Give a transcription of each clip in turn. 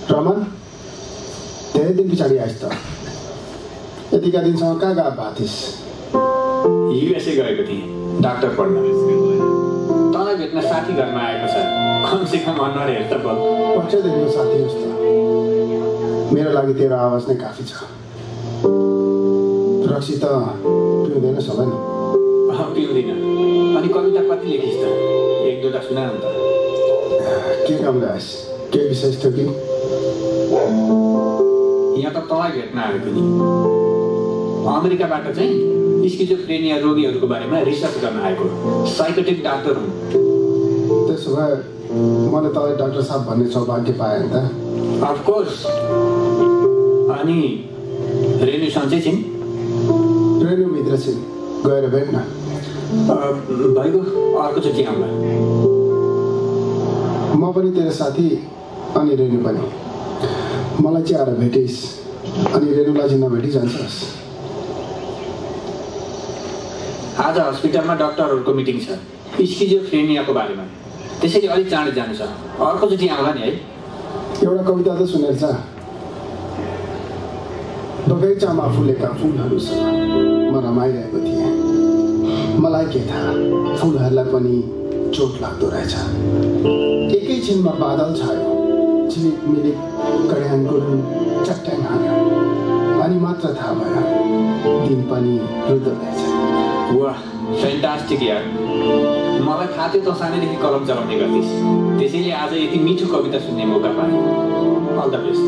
रमन धेरै दिन पछाडि आइस् त। यतिका दिनसम्म कहाँ गएको भएको थिइस्? युएसए गएको थिएँ डाक्टर पढ्न। तँलाई भेट्न साथी घरमा आएको छ। कमसेकम अनुहार हेर त बोल। पछिदेखिको साथी होस् त। मेरो लागि तेरो आवाज नै काफी छ। रक्सी त पिउँदैनस् होला नि? पिउँदिनँ। अनि कविता कति लेखिस् त? एक दुईवटा सुना न त। के काम ल्याएस्? के विशेष थियो कि? यहाँ त तँलाई भेट्न आएको नि। अमेरिकाबाट चाहिँ स्किजोफ्रेनिया रोगीहरूको बारेमा रिसर्च गर्न आएको साइकोट्रिक डाक्टर हुन्। त्यसो भए मैले तँलाई डाक्टर साहब भन्ने सौभाग्य पाएँ नि त? अफकोर्स। अनि रेणु सन्चै छिन्? रेणु भित्र छिन्, गएर भेट्न। भइगयो, अर्कोचोटि आउँला। म पनि तेरो साथी अनि रेणु पनि। मलाई चाहिँ आएर भेटिस् अनि रेणुलाई चाहिँ नभेटी जान्छस्। आज हस्पिटलमा डाक्टरहरूको मिटिङ छ स्किजोफ्रेनियाको बारेमा, त्यसैले अलिक चाँडै जानु छ। अर्कोचोटि आउँला नि है। एउटा कविता त सुनेछ? बगैँचामा फुलेका फुलहरूसँग म रमाइरहेको थिएँ। मलाई के थाहा फुलहरूलाई पनि चोट लाग्दो रहेछ। एकैछिनमा बादल छायो, झिलिक मिलिक कड्याङको चट्याङ हान्यो अनि मात्र थाहा भयो दिन पनि रुद्ध रहेछ। वाह, फ्यान्टास्टिक यार। मलाई थाहा थियो त सानैदेखि कलम चलाउने गर्थिस्, त्यसैले आज यति मिठो कविता सुन्ने मौका पाएँ। All the best.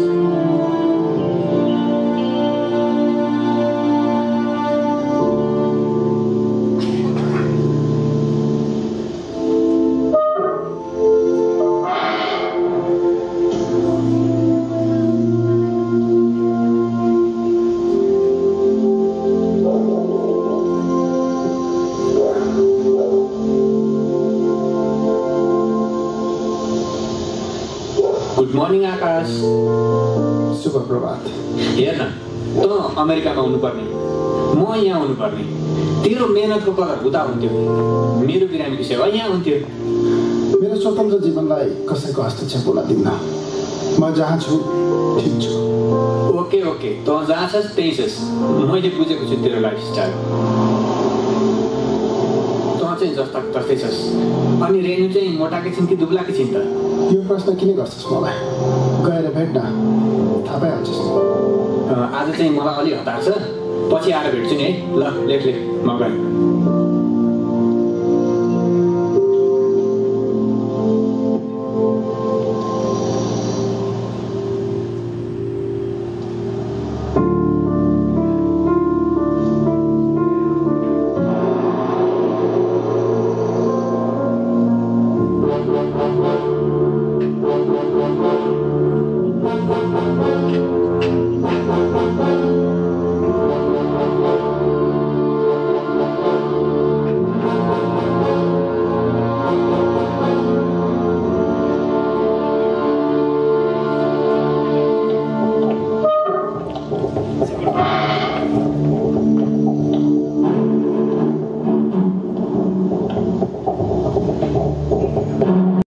Good morning Akash. शुभ प्रभात। हेर न, त अमेरिकामा हुनुपर्ने, म यहाँ हुनुपर्ने। तेरो मेहनतको कदर हुँदा हुन्थ्यो, मेरो बिरामीको सेवा यहाँ हुन्थ्यो। मेरो स्वतन्त्र जीवनलाई कसैको हस्तक्षेप हुन दिन्न। म जहाँ छु ठिक छु। ओके ओके, त जहाँ छस् त्यहीँ छस्। मैले बुझेको छु तेरो लाइफस्टाइल। तँ चाहिँ जस्ताको तस्तै छस्। अनि रेणु चाहिँ मोटाकी छिन् कि दुब्लाकी छिन् त? यो प्रश्न किन गर्छस् मलाई? गएर भेट्न, थाहा पाइहाल्छस्। आज चाहिँ मलाई अलि हतार छ, पछि आएर भेट्छु नि है। ल लेख म गएँ।